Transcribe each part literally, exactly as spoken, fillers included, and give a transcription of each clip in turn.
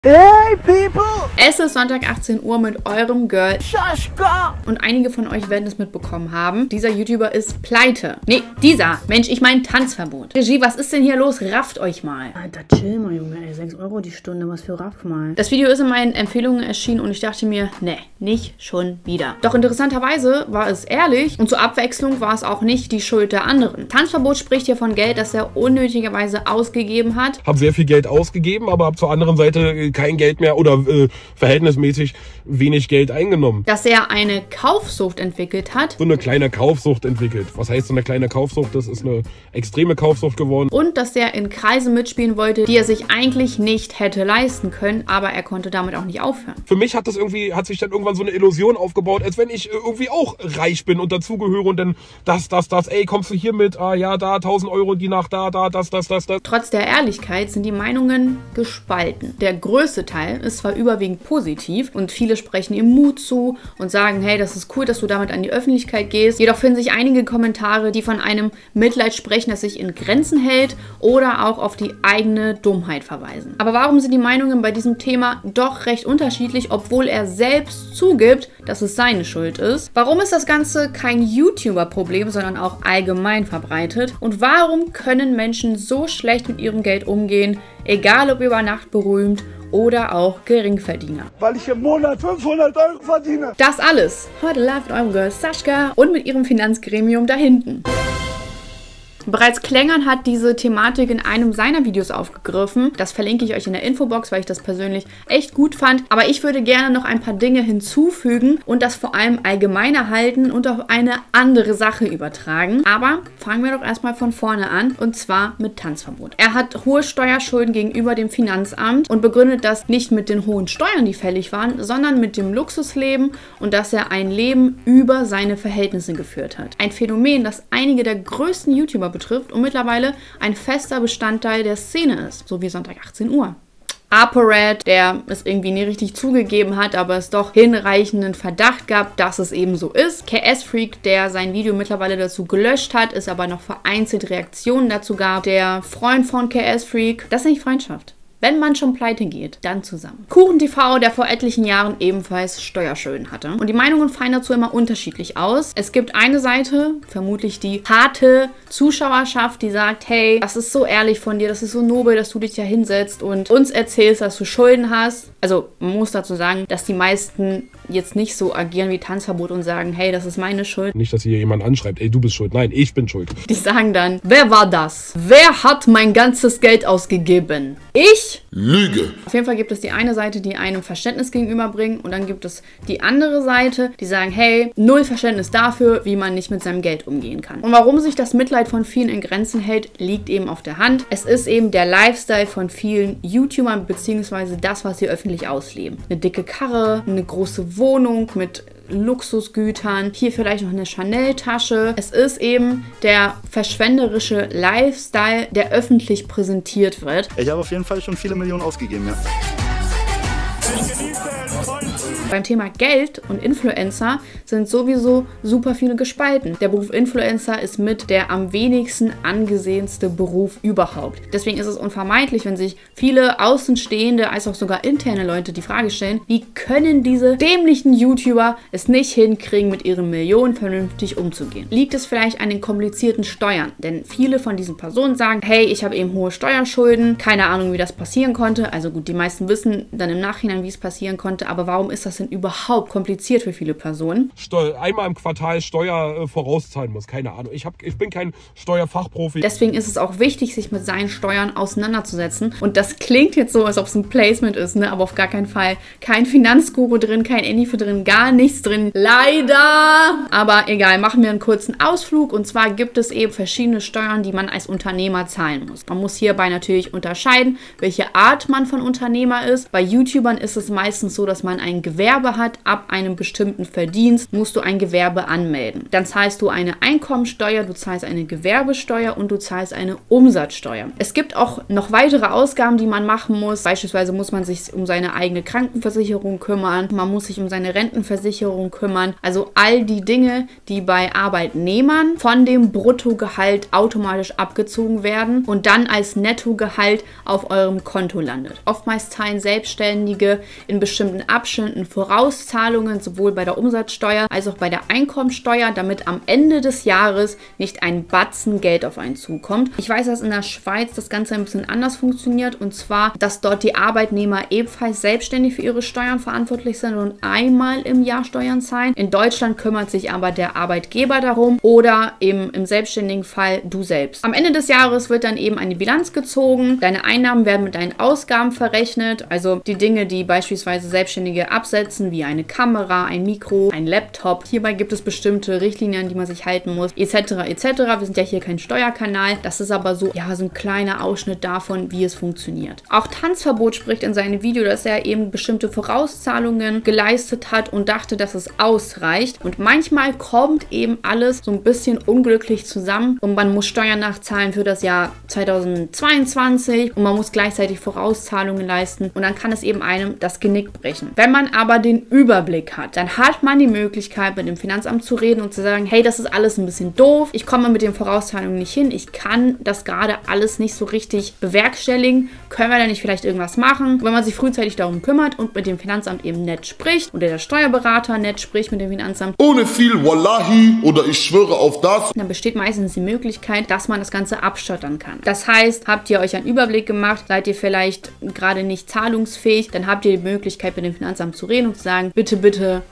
Hey people! Es ist Sonntag achtzehn Uhr mit eurem Girl Sascha! Und einige von euch werden es mitbekommen haben. Dieser YouTuber ist pleite. Nee, dieser. Mensch, ich mein Tanzverbot. Regie, was ist denn hier los? Rafft euch mal. Alter, chill mal, Junge, ey. sechs Euro die Stunde, was für Raff mal. Das Video ist in meinen Empfehlungen erschienen und ich dachte mir, ne, nicht schon wieder. Doch interessanterweise war es ehrlich und zur Abwechslung war es auch nicht die Schuld der anderen. Tanzverbot spricht hier von Geld, das er unnötigerweise ausgegeben hat. Hab sehr viel Geld ausgegeben, aber hab zur anderen Seite kein Geld mehr oder äh, verhältnismäßig wenig Geld eingenommen. Dass er eine Kaufsucht entwickelt hat. So eine kleine Kaufsucht entwickelt. Was heißt so eine kleine Kaufsucht? Das ist eine extreme Kaufsucht geworden. Und dass er in Kreisen mitspielen wollte, die er sich eigentlich nicht hätte leisten können, aber er konnte damit auch nicht aufhören. Für mich hat das irgendwie, hat sich dann irgendwann so eine Illusion aufgebaut, als wenn ich irgendwie auch reich bin und dazugehöre und dann das, das, das, ey, kommst du hier mit? Ah ja, da, tausend Euro die Nacht, da, da, das, das, das, das. Trotz der Ehrlichkeit sind die Meinungen gespalten. Der größte Teil ist zwar überwiegend positiv und viele sprechen ihm Mut zu und sagen, hey, das ist cool, dass du damit an die Öffentlichkeit gehst. Jedoch finden sich einige Kommentare, die von einem Mitleid sprechen, das sich in Grenzen hält oder auch auf die eigene Dummheit verweisen. Aber warum sind die Meinungen bei diesem Thema doch recht unterschiedlich, obwohl er selbst zugibt, dass es seine Schuld ist? Warum ist das Ganze kein YouTuber-Problem, sondern auch allgemein verbreitet? Und warum können Menschen so schlecht mit ihrem Geld umgehen, egal ob über Nacht berühmt oder auch Geringverdiener? Weil ich im Monat fünfhundert Euro verdiene. Das alles heute live mit eurem Girl Sascha und mit ihrem Finanzgremium da hinten. Bereits Klängern hat diese Thematik in einem seiner Videos aufgegriffen. Das verlinke ich euch in der Infobox, weil ich das persönlich echt gut fand. Aber ich würde gerne noch ein paar Dinge hinzufügen und das vor allem allgemeiner halten und auf eine andere Sache übertragen. Aber fangen wir doch erstmal von vorne an, und zwar mit Tanzverbot. Er hat hohe Steuerschulden gegenüber dem Finanzamt und begründet das nicht mit den hohen Steuern, die fällig waren, sondern mit dem Luxusleben und dass er ein Leben über seine Verhältnisse geführt hat. Ein Phänomen, das einige der größten YouTuber betrifft und mittlerweile ein fester Bestandteil der Szene ist, so wie Sonntag achtzehn Uhr. ApoRed, der es irgendwie nie richtig zugegeben hat, aber es doch hinreichenden Verdacht gab, dass es eben so ist. K S Freak, der sein Video mittlerweile dazu gelöscht hat, es aber noch vereinzelt Reaktionen dazu gab. Der Freund von K S Freak, das ist nicht Freundschaft. Wenn man schon pleite geht, dann zusammen. Kuchen T V, der vor etlichen Jahren ebenfalls Steuerschulden hatte. Und die Meinungen fallen dazu immer unterschiedlich aus. Es gibt eine Seite, vermutlich die harte Zuschauerschaft, die sagt, hey, das ist so ehrlich von dir, das ist so nobel, dass du dich da hinsetzt und uns erzählst, dass du Schulden hast. Also man muss dazu sagen, dass die meisten jetzt nicht so agieren wie Tanzverbot und sagen, hey, das ist meine Schuld. Nicht, dass hier jemand anschreibt, ey, du bist schuld. Nein, ich bin schuld. Die sagen dann, wer war das? Wer hat mein ganzes Geld ausgegeben? Ich? Lüge. Auf jeden Fall gibt es die eine Seite, die einem Verständnis gegenüberbringt, und dann gibt es die andere Seite, die sagen, hey, null Verständnis dafür, wie man nicht mit seinem Geld umgehen kann. Und warum sich das Mitleid von vielen in Grenzen hält, liegt eben auf der Hand. Es ist eben der Lifestyle von vielen YouTubern, beziehungsweise das, was sie öffentlich ausleben. Eine dicke Karre, eine große Wohnung mit Luxusgütern, hier vielleicht noch eine Chanel-Tasche. Es ist eben der verschwenderische Lifestyle, der öffentlich präsentiert wird. Ich habe auf jeden Fall schon viele Millionen ausgegeben, ja. Beim Thema Geld und Influencer sind sowieso super viele gespalten. Der Beruf Influencer ist mit der am wenigsten angesehenste Beruf überhaupt. Deswegen ist es unvermeidlich, wenn sich viele Außenstehende als auch sogar interne Leute die Frage stellen, wie können diese dämlichen YouTuber es nicht hinkriegen, mit ihren Millionen vernünftig umzugehen? Liegt es vielleicht an den komplizierten Steuern? Denn viele von diesen Personen sagen, hey, ich habe eben hohe Steuerschulden, keine Ahnung, wie das passieren konnte. Also gut, die meisten wissen dann im Nachhinein, wie es passieren konnte, aber warum ist das denn überhaupt kompliziert für viele Personen? Steu- einmal im Quartal Steuer äh, vorauszahlen muss, keine Ahnung. Ich, hab, ich bin kein Steuerfachprofi. Deswegen ist es auch wichtig, sich mit seinen Steuern auseinanderzusetzen. Und das klingt jetzt so, als ob es ein Placement ist, ne? Aber auf gar keinen Fall. Kein Finanzguru drin, kein Ennife drin, gar nichts drin. Leider! Aber egal, machen wir einen kurzen Ausflug. Und zwar gibt es eben verschiedene Steuern, die man als Unternehmer zahlen muss. Man muss hierbei natürlich unterscheiden, welche Art man von Unternehmer ist. Bei YouTubern ist es meistens so, dass man ein Gewerbe Gewerbe hat, ab einem bestimmten Verdienst musst du ein Gewerbe anmelden. Dann zahlst du eine Einkommensteuer, du zahlst eine Gewerbesteuer und du zahlst eine Umsatzsteuer. Es gibt auch noch weitere Ausgaben, die man machen muss. Beispielsweise muss man sich um seine eigene Krankenversicherung kümmern, man muss sich um seine Rentenversicherung kümmern. Also all die Dinge, die bei Arbeitnehmern von dem Bruttogehalt automatisch abgezogen werden und dann als Nettogehalt auf eurem Konto landet. Oftmals zahlen Selbstständige in bestimmten Abständen Vorauszahlungen, sowohl bei der Umsatzsteuer als auch bei der Einkommensteuer, damit am Ende des Jahres nicht ein Batzen Geld auf einen zukommt. Ich weiß, dass in der Schweiz das Ganze ein bisschen anders funktioniert, und zwar, dass dort die Arbeitnehmer ebenfalls selbstständig für ihre Steuern verantwortlich sind und einmal im Jahr Steuern zahlen. In Deutschland kümmert sich aber der Arbeitgeber darum oder eben im selbstständigen Fall du selbst. Am Ende des Jahres wird dann eben eine Bilanz gezogen, deine Einnahmen werden mit deinen Ausgaben verrechnet, also die Dinge, die beispielsweise Selbstständige absetzen, wie eine Kamera, ein Mikro, ein Laptop. Hierbei gibt es bestimmte Richtlinien, die man sich halten muss, et cetera et cetera. Wir sind ja hier kein Steuerkanal, das ist aber so, ja, so ein kleiner Ausschnitt davon, wie es funktioniert. Auch Tanzverbot spricht in seinem Video, dass er eben bestimmte Vorauszahlungen geleistet hat und dachte, dass es ausreicht. Und manchmal kommt eben alles so ein bisschen unglücklich zusammen und man muss Steuern nachzahlen für das Jahr zweitausendzweiundzwanzig und man muss gleichzeitig Vorauszahlungen leisten und dann kann es eben einem das Genick brechen. Wenn man aber den Überblick hat, dann hat man die Möglichkeit, mit dem Finanzamt zu reden und zu sagen, hey, das ist alles ein bisschen doof, ich komme mit den Vorauszahlungen nicht hin, ich kann das gerade alles nicht so richtig bewerkstelligen, können wir da nicht vielleicht irgendwas machen? Wenn man sich frühzeitig darum kümmert und mit dem Finanzamt eben nett spricht oder der Steuerberater nett spricht mit dem Finanzamt, ohne viel Wallahi oder ich schwöre auf das, dann besteht meistens die Möglichkeit, dass man das Ganze abstottern kann. Das heißt, habt ihr euch einen Überblick gemacht, seid ihr vielleicht gerade nicht zahlungsfähig, dann habt ihr die Möglichkeit, mit dem Finanzamt zu reden und zu sagen, bitte, bitte,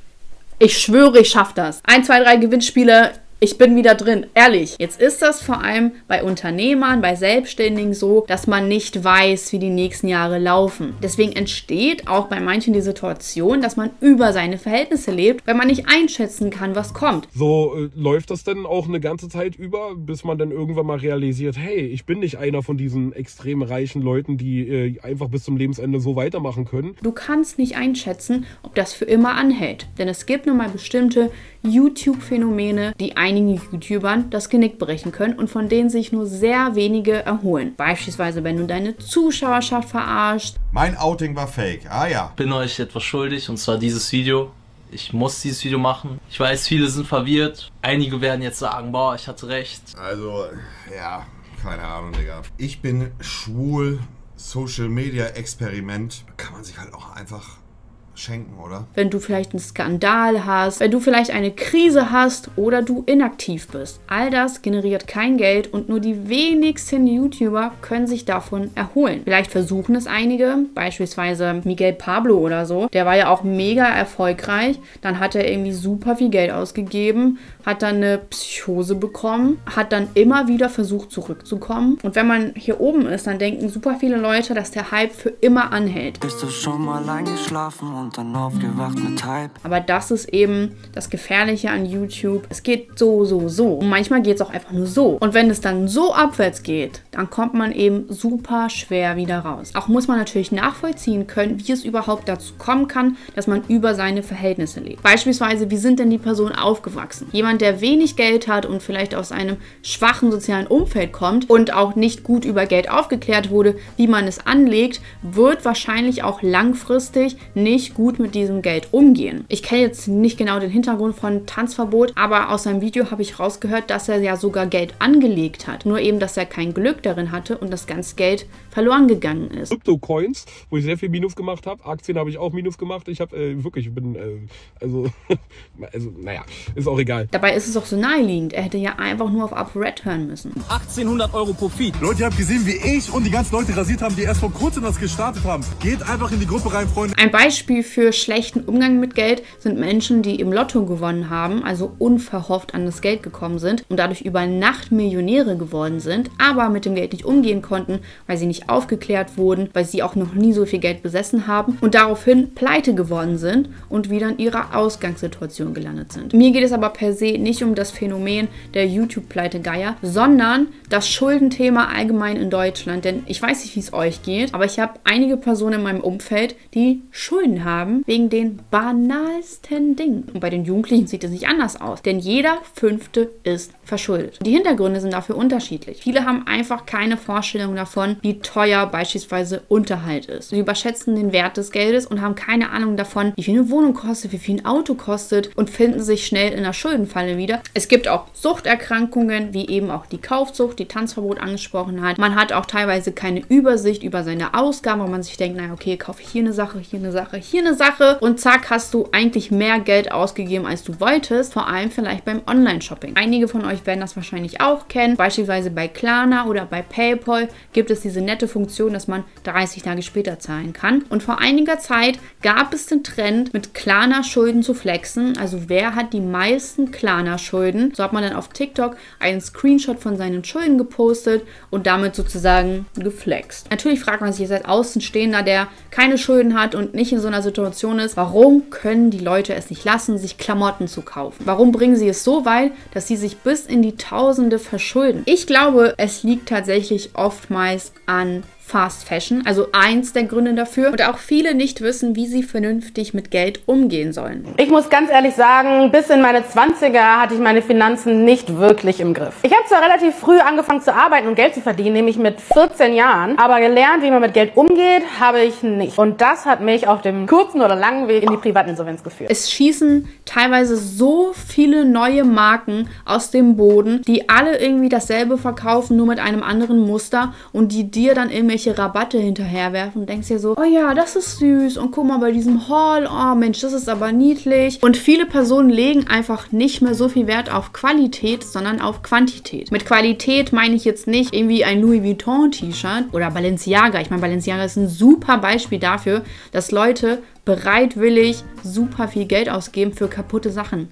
ich schwöre, ich schaffe das. Ein, zwei, drei Gewinnspiele, ich bin wieder drin, ehrlich. Jetzt ist das vor allem bei Unternehmern, bei Selbstständigen so, dass man nicht weiß, wie die nächsten Jahre laufen. Deswegen entsteht auch bei manchen die Situation, dass man über seine Verhältnisse lebt, weil man nicht einschätzen kann, was kommt. So äh, läuft das dann auch eine ganze Zeit über, bis man dann irgendwann mal realisiert, hey, ich bin nicht einer von diesen extrem reichen Leuten, die äh, einfach bis zum Lebensende so weitermachen können. Du kannst nicht einschätzen, ob das für immer anhält. Denn es gibt nun mal bestimmte YouTube-Phänomene, die einigen YouTubern das Genick brechen können und von denen sich nur sehr wenige erholen. Beispielsweise, wenn du deine Zuschauerschaft verarschst. Mein Outing war fake, ah ja. Ich bin euch etwas schuldig, und zwar dieses Video. Ich muss dieses Video machen. Ich weiß, viele sind verwirrt. Einige werden jetzt sagen, boah, ich hatte recht. Also, ja, keine Ahnung, Digga. Ich bin schwul, Social Media Experiment. Kann man sich halt auch einfach schenken, oder? Wenn du vielleicht einen Skandal hast, wenn du vielleicht eine Krise hast oder du inaktiv bist. All das generiert kein Geld und nur die wenigsten YouTuber können sich davon erholen. Vielleicht versuchen es einige, beispielsweise Miguel Pablo oder so. Der war ja auch mega erfolgreich. Dann hat er irgendwie super viel Geld ausgegeben, hat dann eine Psychose bekommen, hat dann immer wieder versucht zurückzukommen. Und wenn man hier oben ist, dann denken super viele Leute, dass der Hype für immer anhält. Bist du schon mal eingeschlafen und dann aufgewacht mit Hype? Aber das ist eben das Gefährliche an YouTube. Es geht so, so, so. Und manchmal geht es auch einfach nur so. Und wenn es dann so abwärts geht, dann kommt man eben super schwer wieder raus. Auch muss man natürlich nachvollziehen können, wie es überhaupt dazu kommen kann, dass man über seine Verhältnisse lebt. Beispielsweise, wie sind denn die Personen aufgewachsen? Jemand, der wenig Geld hat und vielleicht aus einem schwachen sozialen Umfeld kommt und auch nicht gut über Geld aufgeklärt wurde, wie man es anlegt, wird wahrscheinlich auch langfristig nicht gut mit diesem Geld umgehen. Ich kenne jetzt nicht genau den Hintergrund von Tanzverbot, aber aus seinem Video habe ich rausgehört, dass er ja sogar Geld angelegt hat. Nur eben, dass er kein Glück darin hatte und das ganze Geld verloren gegangen ist. Krypto-Coins, wo ich sehr viel Minus gemacht habe. Aktien habe ich auch Minus gemacht. Ich habe äh, wirklich, ich bin, äh, also, also, naja, ist auch egal. Dabei ist es auch so naheliegend. Er hätte ja einfach nur auf UpRed hören müssen. achtzehnhundert Euro Profit. Leute, ihr habt gesehen, wie ich und die ganzen Leute rasiert haben, die erst vor kurzem das gestartet haben. Geht einfach in die Gruppe rein, Freunde. Ein Beispiel für schlechten Umgang mit Geld sind Menschen, die im Lotto gewonnen haben, also unverhofft an das Geld gekommen sind und dadurch über Nacht Millionäre geworden sind, aber mit dem Geld nicht umgehen konnten, weil sie nicht aufgeklärt wurden, weil sie auch noch nie so viel Geld besessen haben und daraufhin pleite geworden sind und wieder in ihrer Ausgangssituation gelandet sind. Mir geht es aber per se nicht um das Phänomen der YouTube-Pleitegeier, sondern das Schuldenthema allgemein in Deutschland, denn ich weiß nicht, wie es euch geht, aber ich habe einige Personen in meinem Umfeld, die Schulden haben haben, wegen den banalsten Dingen. Und bei den Jugendlichen sieht es nicht anders aus, denn jeder Fünfte ist verschuldet. Die Hintergründe sind dafür unterschiedlich. Viele haben einfach keine Vorstellung davon, wie teuer beispielsweise Unterhalt ist. Sie überschätzen den Wert des Geldes und haben keine Ahnung davon, wie viel eine Wohnung kostet, wie viel ein Auto kostet und finden sich schnell in der Schuldenfalle wieder. Es gibt auch Suchterkrankungen, wie eben auch die Kaufsucht, die Tanzverbot angesprochen hat. Man hat auch teilweise keine Übersicht über seine Ausgaben, wo man sich denkt, naja, okay, kaufe ich hier eine Sache, hier eine Sache, hier eine Sache und zack, hast du eigentlich mehr Geld ausgegeben, als du wolltest, vor allem vielleicht beim Online-Shopping. Einige von euch werden das wahrscheinlich auch kennen, beispielsweise bei Klarna oder bei PayPal gibt es diese nette Funktion, dass man dreißig Tage später zahlen kann. Und vor einiger Zeit gab es den Trend, mit Klarna-Schulden zu flexen. Also wer hat die meisten Klarna-Schulden? So hat man dann auf TikTok einen Screenshot von seinen Schulden gepostet und damit sozusagen geflext. Natürlich fragt man sich jetzt als Außenstehender, der keine Schulden hat und nicht in so einer Situation ist, warum können die Leute es nicht lassen, sich Klamotten zu kaufen? Warum bringen sie es so weit, dass sie sich bis in die Tausende verschulden? Ich glaube, es liegt tatsächlich oftmals an Fast Fashion, also eins der Gründe dafür. Und auch viele nicht wissen, wie sie vernünftig mit Geld umgehen sollen. Ich muss ganz ehrlich sagen, bis in meine zwanziger hatte ich meine Finanzen nicht wirklich im Griff. Ich habe zwar relativ früh angefangen zu arbeiten und Geld zu verdienen, nämlich mit vierzehn Jahren, aber gelernt, wie man mit Geld umgeht, habe ich nicht. Und das hat mich auf dem kurzen oder langen Weg in die Privatinsolvenz geführt. Es schießen teilweise so viele neue Marken aus dem Boden, die alle irgendwie dasselbe verkaufen, nur mit einem anderen Muster und die dir dann irgendwelche Rabatte hinterherwerfen und denkst dir so, oh ja, das ist süß und guck mal bei diesem Haul, oh Mensch, das ist aber niedlich. Und viele Personen legen einfach nicht mehr so viel Wert auf Qualität, sondern auf Quantität. Mit Qualität meine ich jetzt nicht irgendwie ein Louis Vuitton T-Shirt oder Balenciaga. Ich meine, Balenciaga ist ein super Beispiel dafür, dass Leute bereitwillig super viel Geld ausgeben für kaputte Sachen.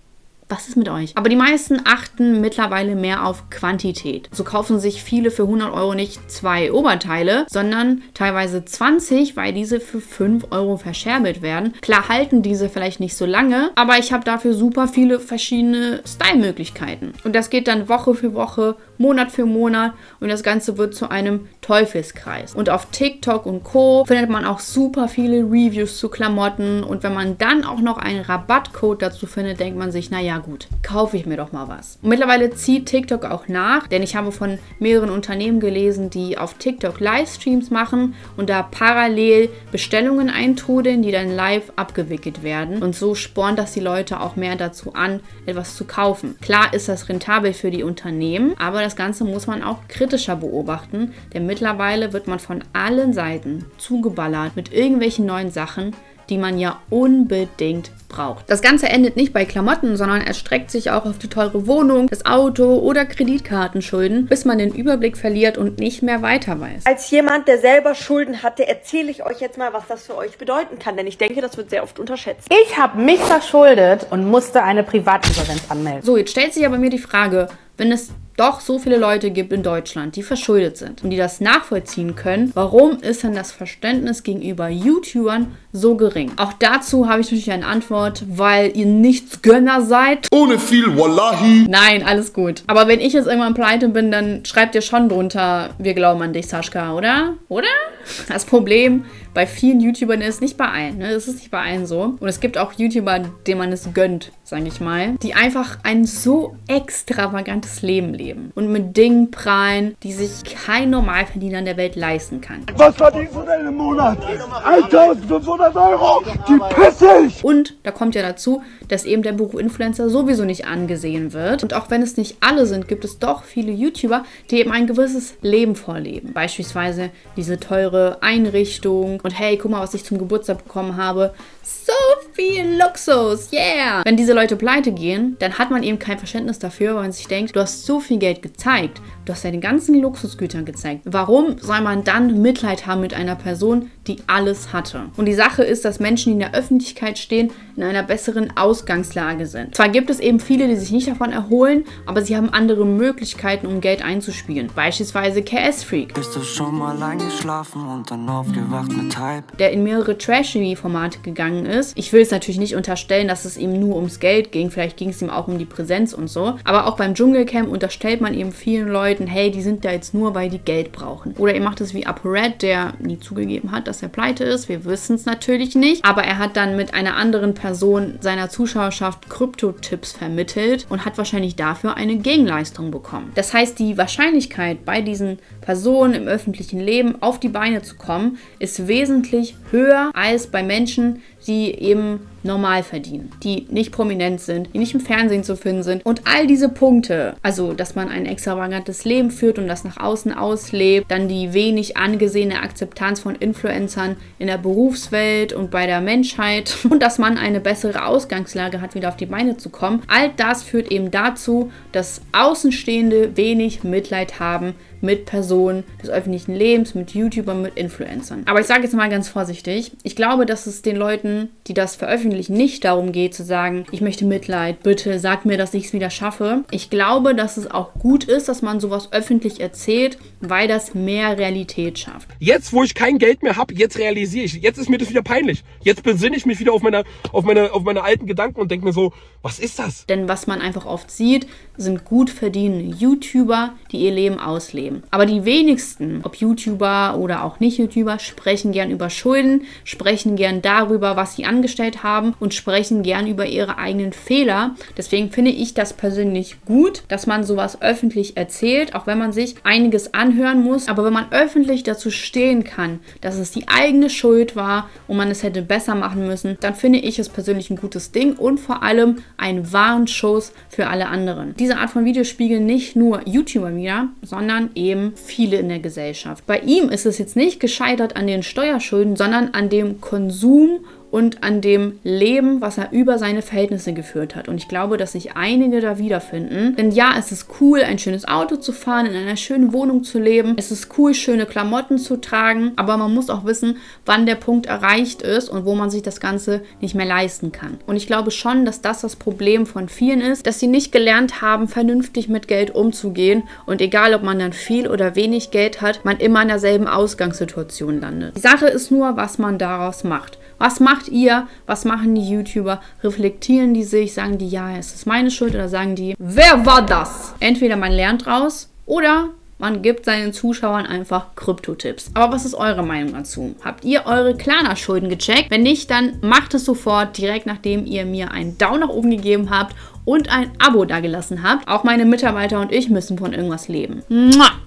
Was ist mit euch? Aber die meisten achten mittlerweile mehr auf Quantität. So kaufen sich viele für hundert Euro nicht zwei Oberteile, sondern teilweise zwanzig, weil diese für fünf Euro verscherbelt werden. Klar halten diese vielleicht nicht so lange, aber ich habe dafür super viele verschiedene Style-Möglichkeiten. Und das geht dann Woche für Woche, Monat für Monat und das Ganze wird zu einem Teufelskreis. Und auf TikTok und Co. findet man auch super viele Reviews zu Klamotten und wenn man dann auch noch einen Rabattcode dazu findet, denkt man sich, naja gut, kaufe ich mir doch mal was. Und mittlerweile zieht TikTok auch nach, denn ich habe von mehreren Unternehmen gelesen, die auf TikTok Livestreams machen und da parallel Bestellungen eintrudeln, die dann live abgewickelt werden. Und so spornt das die Leute auch mehr dazu an, etwas zu kaufen. Klar ist das rentabel für die Unternehmen, aber das Ganze muss man auch kritischer beobachten, denn mittlerweile wird man von allen Seiten zugeballert mit irgendwelchen neuen Sachen, die man ja unbedingt braucht. Das Ganze endet nicht bei Klamotten, sondern erstreckt sich auch auf die teure Wohnung, das Auto oder Kreditkartenschulden, bis man den Überblick verliert und nicht mehr weiter weiß. Als jemand, der selber Schulden hatte, erzähle ich euch jetzt mal, was das für euch bedeuten kann, denn ich denke, das wird sehr oft unterschätzt. Ich habe mich verschuldet und musste eine Privatinsolvenz anmelden. So, jetzt stellt sich aber mir die Frage, wenn es doch so viele Leute gibt in Deutschland, die verschuldet sind und die das nachvollziehen können, warum ist denn das Verständnis gegenüber YouTubern so gering? Auch dazu habe ich natürlich eine Antwort, weil ihr Nichtsgönner seid. Ohne viel Wallahi. Nein, alles gut. Aber wenn ich jetzt irgendwann pleite bin, dann schreibt ihr schon drunter, wir glauben an dich, Sascha, oder? Oder? Das Problem bei vielen YouTubern ist, nicht bei allen, ne? Das ist nicht bei allen so. Und es gibt auch YouTuber, denen man es gönnt, sage ich mal, die einfach ein so extravagantes Leben leben und mit Dingen prahlen, die sich kein Normalverdiener in der Welt leisten kann. Was verdienst du denn im Monat? eintausendfünfhundert Euro? Die pisse ich! Und da kommt ja dazu, dass eben der Beruf Influencer sowieso nicht angesehen wird. Und auch wenn es nicht alle sind, gibt es doch viele YouTuber, die eben ein gewisses Leben vorleben. Beispielsweise diese teure Einrichtung und hey, guck mal, was ich zum Geburtstag bekommen habe. So viel Luxus, yeah! Wenn diese Leute pleite gehen, dann hat man eben kein Verständnis dafür, weil man sich denkt, du hast so viel Geld gezeigt, du hast deine ganzen Luxusgüter gezeigt. Warum soll man dann Mitleid haben mit einer Person, die alles hatte? Und die Sache ist, dass Menschen, die in der Öffentlichkeit stehen, in einer besseren Ausgangslage sind. Zwar gibt es eben viele, die sich nicht davon erholen, aber sie haben andere Möglichkeiten, um Geld einzuspielen. Beispielsweise K S Freak. Bist du schon mal eingeschlafen und dann aufgewacht mit Hype? Der in mehrere Trash-T V-Formate gegangen ist. Ich will es natürlich nicht unterstellen, dass es ihm nur ums Geld ging. Vielleicht ging es ihm auch um die Präsenz und so. Aber auch beim Dschungelcamp unterstellt man eben vielen Leuten, Leuten, hey, die sind da jetzt nur, weil die Geld brauchen. Oder ihr macht es wie ApoRed, der nie zugegeben hat, dass er pleite ist. Wir wissen es natürlich nicht. Aber er hat dann mit einer anderen Person seiner Zuschauerschaft Kryptotipps vermittelt und hat wahrscheinlich dafür eine Gegenleistung bekommen. Das heißt, die Wahrscheinlichkeit, bei diesen Personen im öffentlichen Leben auf die Beine zu kommen, ist wesentlich höher als bei Menschen, die eben normal verdienen, die nicht prominent sind, die nicht im Fernsehen zu finden sind. Und all diese Punkte, also dass man ein extravagantes Leben führt und das nach außen auslebt, dann die wenig angesehene Akzeptanz von Influencern in der Berufswelt und bei der Menschheit und dass man eine bessere Ausgangslage hat, wieder auf die Beine zu kommen, all das führt eben dazu, dass Außenstehende wenig Mitleid haben mit Personen des öffentlichen Lebens, mit YouTubern, mit Influencern. Aber ich sage jetzt mal ganz vorsichtig, ich glaube, dass es den Leuten, die das veröffentlichen, nicht darum geht zu sagen, ich möchte Mitleid, bitte sag mir, dass ich es wieder schaffe. Ich glaube, dass es auch gut ist, dass man sowas öffentlich erzählt, weil das mehr Realität schafft. Jetzt, wo ich kein Geld mehr habe, jetzt realisiere ich, jetzt ist mir das wieder peinlich. Jetzt besinne ich mich wieder auf meine, auf meine, auf meine alten Gedanken und denke mir so, was ist das? Denn was man einfach oft sieht, sind gut verdienende YouTuber, die ihr Leben ausleben. Aber die wenigsten, ob YouTuber oder auch Nicht-YouTuber, sprechen gern über Schulden, sprechen gern darüber, was sie angestellt haben und sprechen gern über ihre eigenen Fehler. Deswegen finde ich das persönlich gut, dass man sowas öffentlich erzählt, auch wenn man sich einiges anhören muss. Aber wenn man öffentlich dazu stehen kann, dass es die eigene Schuld war und man es hätte besser machen müssen, dann finde ich es persönlich ein gutes Ding und vor allem ein Warnschuss für alle anderen. Diese Art von Videos spiegeln nicht nur YouTuber wider, sondern eben viele in der Gesellschaft. Bei ihm ist es jetzt nicht gescheitert an den Steuerschulden, sondern an dem Konsum und an dem Leben, was er über seine Verhältnisse geführt hat. Und ich glaube, dass sich einige da wiederfinden. Denn ja, es ist cool, ein schönes Auto zu fahren, in einer schönen Wohnung zu leben. Es ist cool, schöne Klamotten zu tragen. Aber man muss auch wissen, wann der Punkt erreicht ist und wo man sich das Ganze nicht mehr leisten kann. Und ich glaube schon, dass das das Problem von vielen ist, dass sie nicht gelernt haben, vernünftig mit Geld umzugehen. Und egal, ob man dann viel oder wenig Geld hat, man immer in derselben Ausgangssituation landet. Die Sache ist nur, was man daraus macht. Was macht ihr? Was machen die YouTuber? Reflektieren die sich? Sagen die, ja, es ist meine Schuld? Oder sagen die, wer war das? Entweder man lernt draus oder man gibt seinen Zuschauern einfach Kryptotipps. Aber was ist eure Meinung dazu? Habt ihr eure Klarna-Schulden gecheckt? Wenn nicht, dann macht es sofort, direkt nachdem ihr mir einen Daumen nach oben gegeben habt und ein Abo dagelassen habt. Auch meine Mitarbeiter und ich müssen von irgendwas leben. Mua!